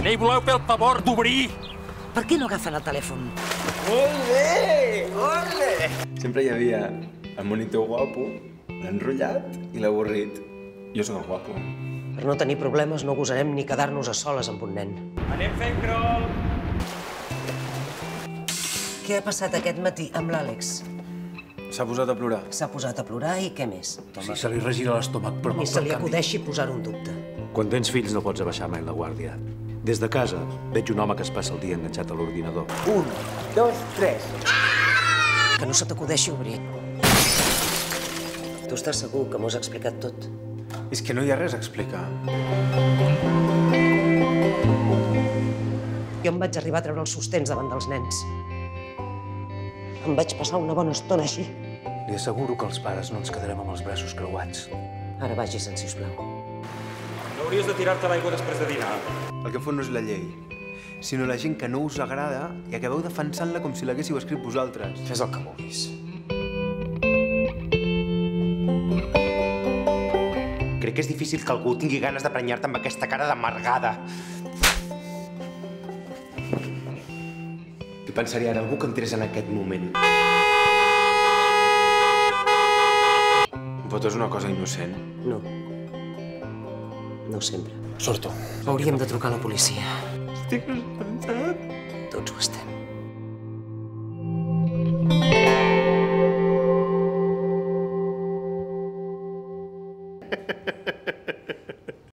N'hi voleu fer el favor d'obrir? Per què no agafen el telèfon? Ole! Ole! Sempre hi havia el monitor guapo, l'enrotllat i l'avorrit. Jo sóc el guapo. Per no tenir problemes no gosarem ni quedar-nos a soles amb un nen. Anem fent crawl! Què ha passat aquest matí amb l'Àlex? S'ha posat a plorar. S'ha posat a plorar i què més? Si se li regira l'estómac, però Ni se li acudeixi posar-ho en dubte. Quan tens fills no pots abaixar mai la guàrdia. Des de casa veig un home que es passa el dia enganxat a l'ordinador. 1, 2, 3. Que no se t'acudeixi obrir. Tu estàs segur que m'ho has explicat tot? És que no hi ha res a explicar. Jo em vaig arribar a treure els sostens davant dels nens. Em vaig passar una bona estona així. Li asseguro que els pares no ens quedarem amb els braços creuats. Ara vagis-en, sisplau. No hauries de tirar-te l'aigua després de dinar. El que fot no és la llei, sinó la gent que no us agrada i acabeu defensant-la com si l'haguéssiu escrit vosaltres. Fes el que vulguis. Crec que és difícil que algú tingui ganes de prenyar-te amb aquesta cara d'amargada. Què pensaria ara algú que entrés en aquest moment? Voto és una cosa innocent. No. No sempre. Surto. Hauríem de trucar a la policia. Estic esperançat. Tots ho estem. Ha, ha, ha.